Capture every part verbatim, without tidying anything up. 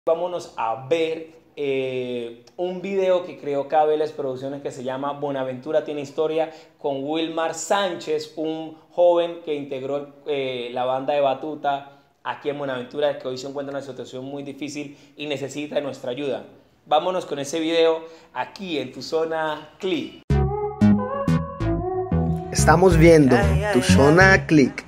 Vámonos a ver eh, un video que creó Cabeles Producciones que se llama Buenaventura tiene historia, con Wilmar Sánchez, un joven que integró eh, la banda de batuta aquí en Buenaventura, que hoy se encuentra en una situación muy difícil y necesita de nuestra ayuda. Vámonos con ese video aquí en tu zona Click. Estamos viendo tu zona Click.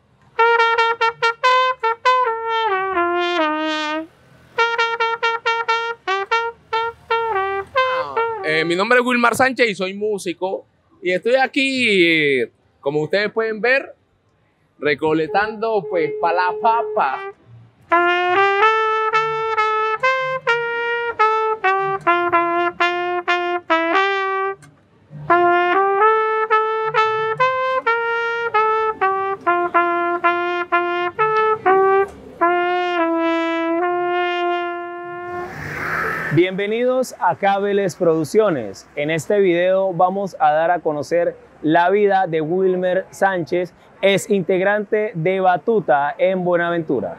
Eh, mi nombre es Wilmar Sánchez y soy músico y estoy aquí, eh, como ustedes pueden ver, recolectando pues para la papa. Bienvenidos a Cabeles Producciones. En este video vamos a dar a conocer la vida de Wilmar Sánchez, es integrante de Batuta en Buenaventura.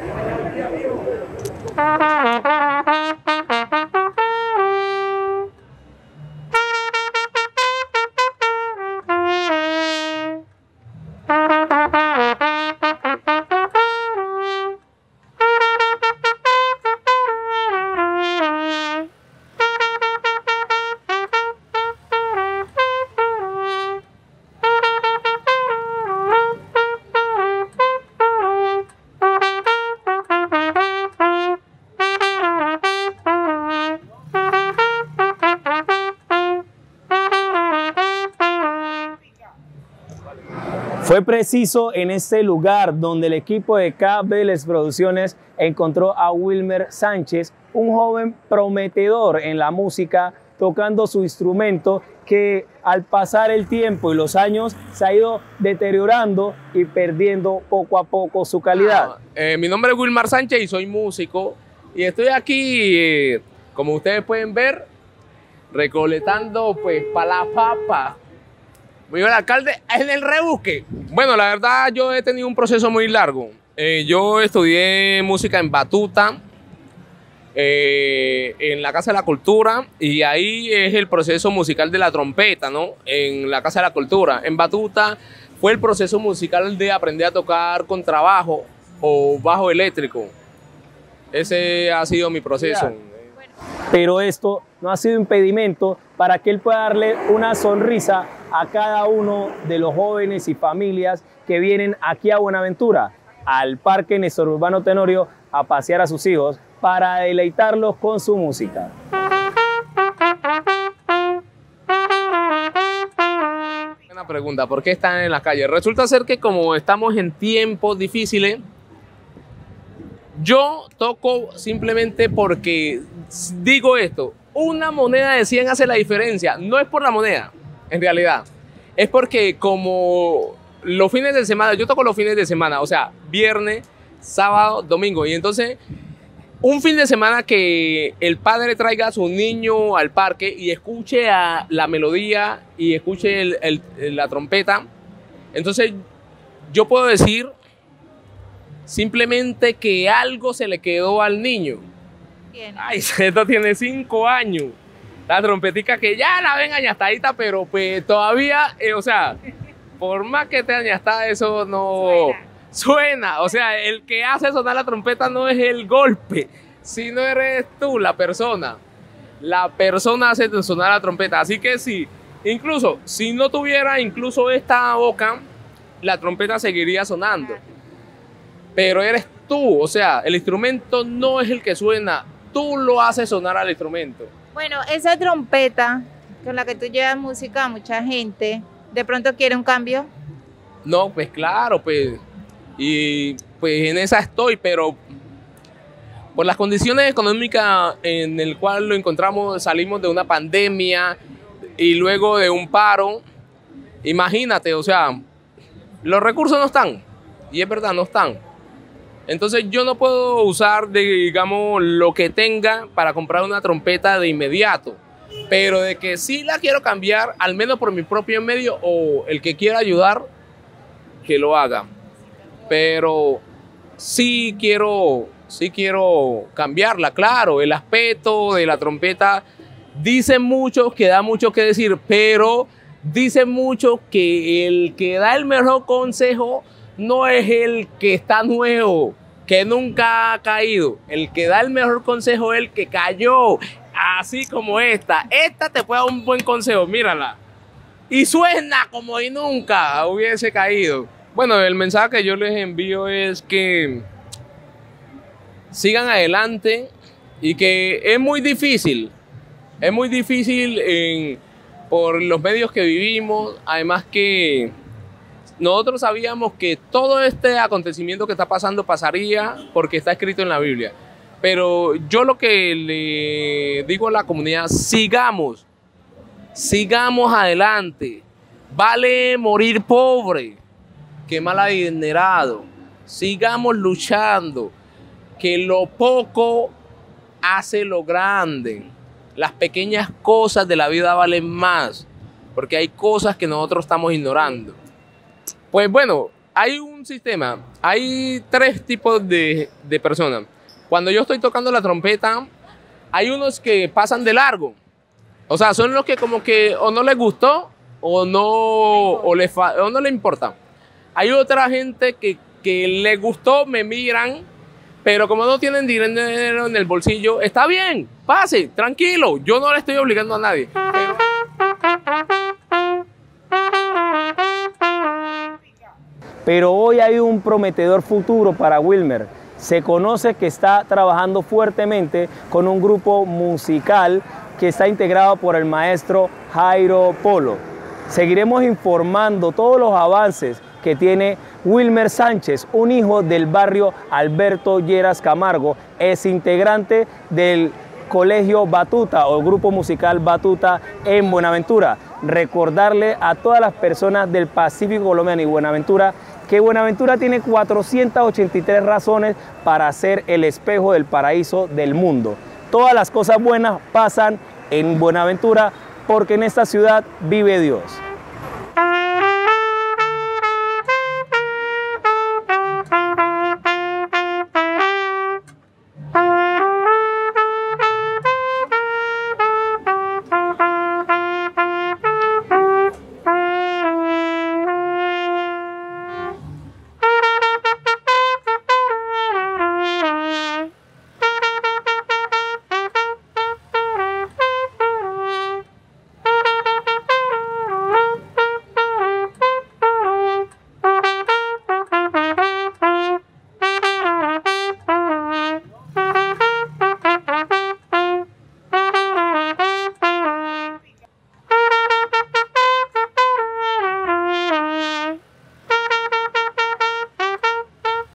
Fue preciso en este lugar donde el equipo de Cabeles Producciones encontró a Wilmar Sánchez, un joven prometedor en la música, tocando su instrumento que al pasar el tiempo y los años se ha ido deteriorando y perdiendo poco a poco su calidad. Ah, eh, mi nombre es Wilmar Sánchez y soy músico y estoy aquí, eh, como ustedes pueden ver, recolectando pues para la papa. Vivo el alcalde en el rebusque. Bueno, la verdad yo he tenido un proceso muy largo. Eh, yo estudié música en Batuta, eh, en la Casa de la Cultura, y ahí es el proceso musical de la trompeta, ¿no? En la Casa de la Cultura. En Batuta fue el proceso musical de aprender a tocar contrabajo o bajo eléctrico. Ese ha sido mi proceso. Pero esto no ha sido impedimento para que él pueda darle una sonrisa a cada uno de los jóvenes y familias que vienen aquí a Buenaventura, al Parque Néstor Urbano Tenorio, a pasear a sus hijos para deleitarlos con su música. Una pregunta, ¿por qué están en la calle? Resulta ser que como estamos en tiempos difíciles, yo toco simplemente porque digo esto, una moneda de cien hace la diferencia, no es por la moneda, en realidad, es porque como los fines de semana, yo toco los fines de semana, o sea, viernes, sábado, domingo, y entonces un fin de semana que el padre traiga a su niño al parque y escuche a la melodía y escuche el, el, la trompeta, entonces yo puedo decir simplemente que algo se le quedó al niño. ¿Tiene? Ay, esto tiene cinco años. La trompetica que ya la ven añastadita, pero pues todavía, eh, o sea, por más que te añastada, eso no suena. suena. O sea, el que hace sonar la trompeta no es el golpe, sino eres tú, la persona. La persona hace sonar la trompeta. Así que sí, incluso si no tuviera incluso esta boca, la trompeta seguiría sonando. Pero eres tú, o sea, el instrumento no es el que suena, tú lo haces sonar al instrumento. Bueno, esa trompeta con la que tú llevas música a mucha gente, ¿de pronto quiere un cambio? No, pues claro, pues, y pues en esa estoy, pero por las condiciones económicas en el cual lo encontramos, salimos de una pandemia y luego de un paro, imagínate, o sea, los recursos no están, y es verdad, no están. Entonces yo no puedo usar, digamos, lo que tenga para comprar una trompeta de inmediato. Pero de que sí la quiero cambiar, al menos por mi propio medio, o el que quiera ayudar, que lo haga. Pero sí quiero sí quiero cambiarla, claro, el aspecto de la trompeta dice mucho, que da mucho que decir, pero dice mucho que el que da el mejor consejo no es el que está nuevo, que nunca ha caído. El que da el mejor consejo es el que cayó, así como esta. Esta te puede dar un buen consejo, mírala. Y suena como si nunca hubiese caído. Bueno, el mensaje que yo les envío es que sigan adelante y que es muy difícil. Es muy difícil en, por los medios que vivimos. Además que nosotros sabíamos que todo este acontecimiento que está pasando pasaría porque está escrito en la Biblia. Pero yo lo que le digo a la comunidad, sigamos. Sigamos adelante. Vale morir pobre que mal adinerado. Sigamos luchando. Que lo poco hace lo grande. Las pequeñas cosas de la vida valen más. Porque hay cosas que nosotros estamos ignorando. Pues bueno, hay un sistema. Hay tres tipos de, de personas. Cuando yo estoy tocando la trompeta, hay unos que pasan de largo. O sea, son los que como que o no les gustó o no, o les fa, o no les importa. Hay otra gente que, que les gustó, me miran, pero como no tienen dinero en el bolsillo, está bien, pase, tranquilo. Yo no le estoy obligando a nadie. Pero... Pero hoy hay un prometedor futuro para Wilmer. Se conoce que está trabajando fuertemente con un grupo musical que está integrado por el maestro Jairo Polo. Seguiremos informando todos los avances que tiene Wilmer Sánchez, un hijo del barrio Alberto Lleras Camargo, es integrante del Colegio Batuta o grupo musical Batuta en Buenaventura. Recordarle a todas las personas del Pacífico colombiano y Buenaventura que Buenaventura tiene cuatrocientas ochenta y tres razones para ser el espejo del paraíso del mundo. Todas las cosas buenas pasan en Buenaventura porque en esta ciudad vive Dios.